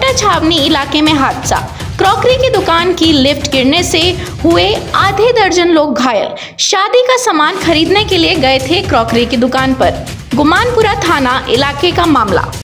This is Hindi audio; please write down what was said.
इंदिरा छावनी इलाके में हादसा। क्रॉकरी की दुकान की लिफ्ट गिरने से हुए आधे दर्जन लोग घायल। शादी का सामान खरीदने के लिए गए थे क्रॉकरी की दुकान पर। गुमानपुरा थाना इलाके का मामला।